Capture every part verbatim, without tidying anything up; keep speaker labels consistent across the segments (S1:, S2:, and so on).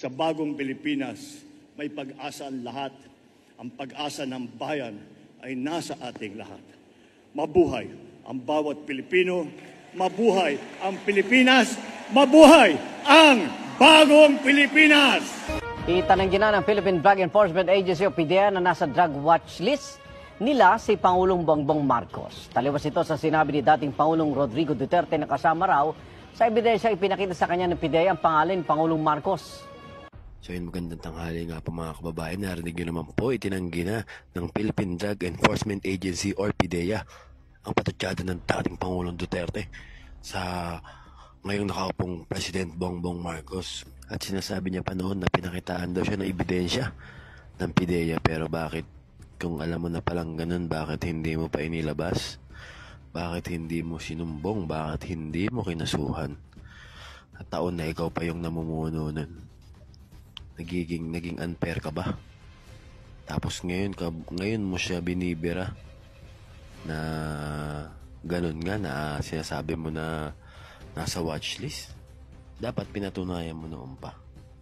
S1: Sa bagong Pilipinas, may pag-asa ang lahat. Ang pag-asa ng bayan ay nasa ating lahat. Mabuhay ang bawat Pilipino. Mabuhay ang Pilipinas. Mabuhay ang bagong Pilipinas!
S2: Itananggi na ng Philippine Drug Enforcement Agency o P D E A na nasa drug watch list nila si Pangulong Bongbong Marcos. Taliwas ito sa sinabi ni dating Pangulong Rodrigo Duterte na kasama raw sa ebidensya ipinakita sa kanya ng P D E A ang pangalan ni Pangulong Marcos.
S3: So yun, magandang tanghali nga po mga kababayan. Narinig nyo naman po, itinanggi na ng Philippine Drug Enforcement Agency or P D E A ang patutsada ng dating Pangulong Duterte sa ngayong nakaupong President Bongbong Marcos. At sinasabi niya pa noon na pinakitaan daw siya ng ebidensya ng P D E A. Pero bakit, kung alam mo na palang ganun, bakit hindi mo pa inilabas? Bakit hindi mo sinumbong? Bakit hindi mo kinasuhan? At taon na ikaw pa yung namumuno nun. Nagiging, naging unfair ka ba? Tapos ngayon, ka, ngayon mo siya binibira na ganun nga na sinasabi mo na nasa watchlist. Dapat pinatunayan mo noon pa.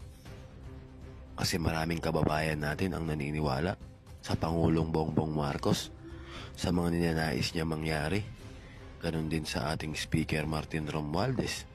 S3: Kasi maraming kababayan natin ang naniniwala sa Pangulong Bongbong Marcos, sa mga ninanais niya mangyari. Ganun din sa ating Speaker Martin Romualdez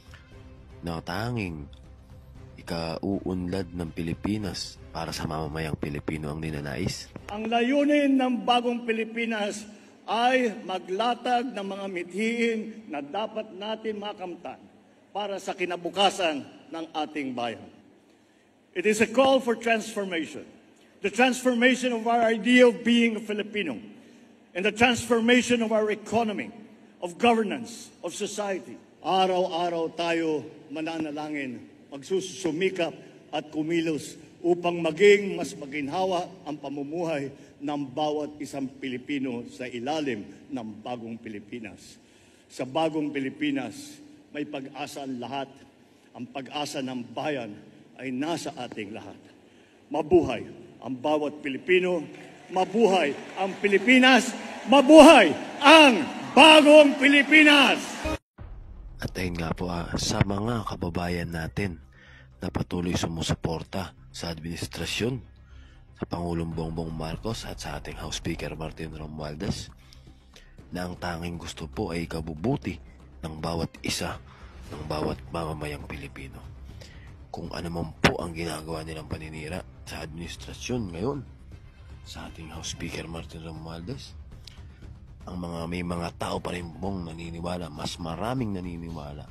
S3: na tanging ikauunlad ng Pilipinas para sa mamamayang Pilipino ang ninanais.
S1: Ang layunin ng bagong Pilipinas ay maglatag ng mga mithiin na dapat natin makamtan para sa kinabukasan ng ating bayan. It is a call for transformation. The transformation of our idea of being a Filipino and the transformation of our economy, of governance, of society. Araw-araw tayo mananalangin, magsusumikap at kumilos upang maging mas maginhawa ang pamumuhay ng bawat isang Pilipino sa ilalim ng bagong Pilipinas. Sa bagong Pilipinas, may pag-asa ang lahat. Ang pag-asa ng bayan ay nasa ating lahat. Mabuhay ang bawat Pilipino. Mabuhay ang Pilipinas. Mabuhay ang bagong Pilipinas!
S3: At ayun nga po, ah, sa mga kababayan natin na patuloy sumusuporta sa administrasyon sa Pangulong Bongbong Marcos at sa ating House Speaker Martin Romualdez, na ang tanging gusto po ay ikabubuti ng bawat isa, ng bawat mamamayang Pilipino. Kung ano man po ang ginagawa nilang paninira sa administrasyon ngayon sa ating House Speaker Martin Romualdez, ang mga may mga tao pa rin pong naniniwala, mas maraming naniniwala,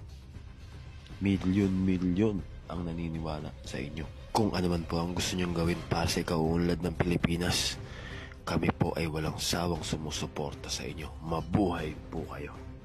S3: milyon-milyon ang naniniwala sa inyo. Kung ano man po ang gusto nyong gawin para sa ikauunlad ng Pilipinas, kami po ay walang sawang sumusuporta sa inyo. Mabuhay po kayo.